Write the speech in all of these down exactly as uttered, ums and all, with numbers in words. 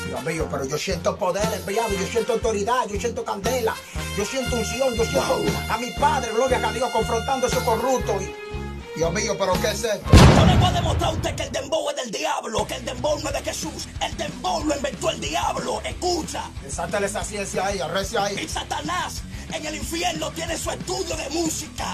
Dios mío, pero yo siento poder, enviado, yo siento autoridad, yo siento candela, yo siento unción, yo siento a mi Padre, gloria a Dios, confrontando a esos corruptos. Y, Dios mío, pero ¿qué es esto? Yo le voy a demostrar a usted que el dembow es del diablo, que el dembow no es de Jesús. El dembow lo inventó el diablo. Escucha. Desátale esa ciencia ahí, arrecia ahí. Y Satanás en el infierno tiene su estudio de música.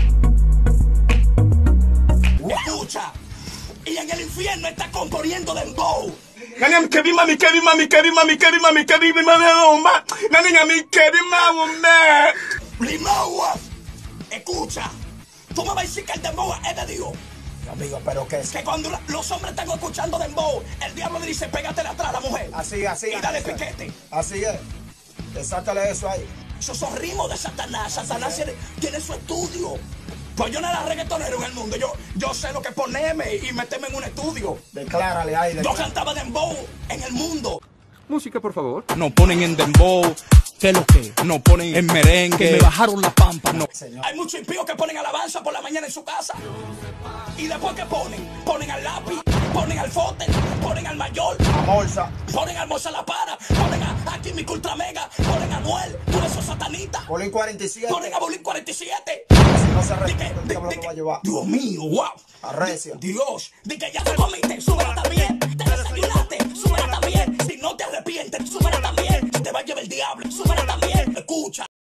Escucha. Y en el infierno está componiendo dembow. Nani amkebi mami kebi mami kebi mami kebi mami kebi mami oma. Nani ngami kebi mami. Limagua. Escucha. Tú me vas a decir que el dembow es de Dios. Dios mío, pero ¿qué es? Que cuando la, los hombres están escuchando dembow, el diablo le dice, pégatela atrás a la mujer. Así, así. Y dale así, piquete. Así es. Desátale eso ahí. Esos son ritmos de Satanás. Satanás tiene, tiene su estudio. Pues yo no era reggaetonero en el mundo. Yo, yo sé lo que es ponerme y meterme en un estudio. Declárale ahí. Declárale. Yo cantaba dembow en el mundo. Música, por favor. No ponen en dembow. ¿Qué es lo que? No ponen en merengue. Que me bajaron la pampa. No. Hay muchos impíos que ponen alabanza por la mañana en su casa. Y después ¿qué ponen? Ponen al lápiz, ponen al fote, ponen al mayor, Amorza. ponen al Moza La Para, ponen a, a Químico Ultra Mega, ponen a Noel, por esos satanistas. Bolín cuarenta y siete. Ponen a Bolín cuarenta y siete. Si no se Di que- respeta, el di- diablo di lo que- va a llevar. Dios mío, wow. Arrecia. Dios, di que ya te comiste, súbela también. Te desayunaste, súbela también. Si no te arrepientes, súbela también. Te va a llevar el diablo, súbela también. Escucha.